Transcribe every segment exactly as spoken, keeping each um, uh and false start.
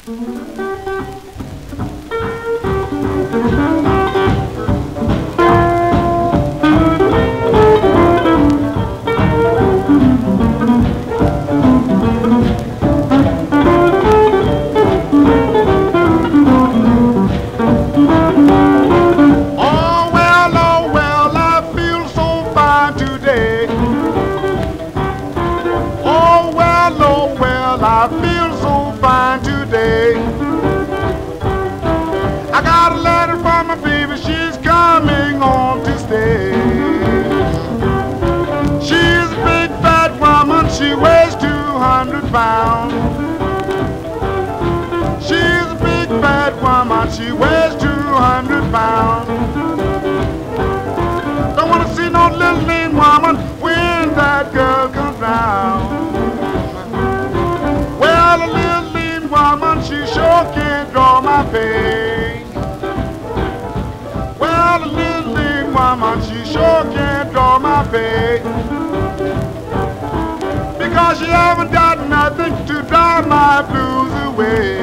I feel so fine today. I got a letter from my baby, she's coming home to stay. She's a big fat woman, she weighs two hundred pounds. She's a big fat woman, she weighs two hundred pounds. Don't wanna see no little lean woman when that girl comes round. Well, a little lean woman, she sure can't draw my pay. Well, a little lean woman, she sure can't draw my pay. Because she haven't got nothing to drive my blues away.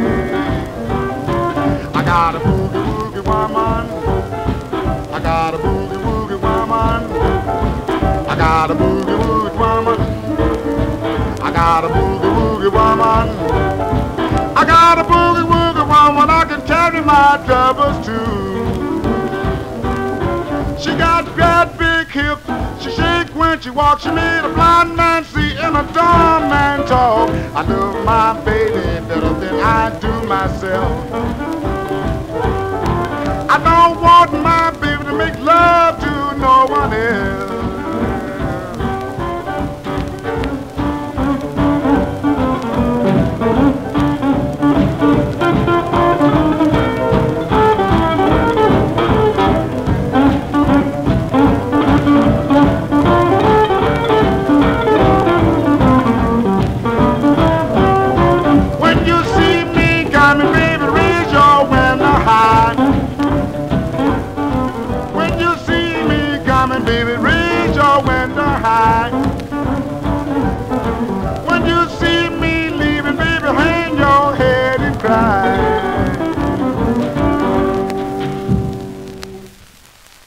I got a boogie woogie woman. I got a boogie woogie woman. I got a boogie woogie woman. I got a boogie woogie woman. I got a boogie woogie woman. I can carry my troubles too. She got great big hips. She shake when she walks. She made a blind man see and a dumb man talk. I love my baby better than I do myself. I don't want my baby to make love to no one else.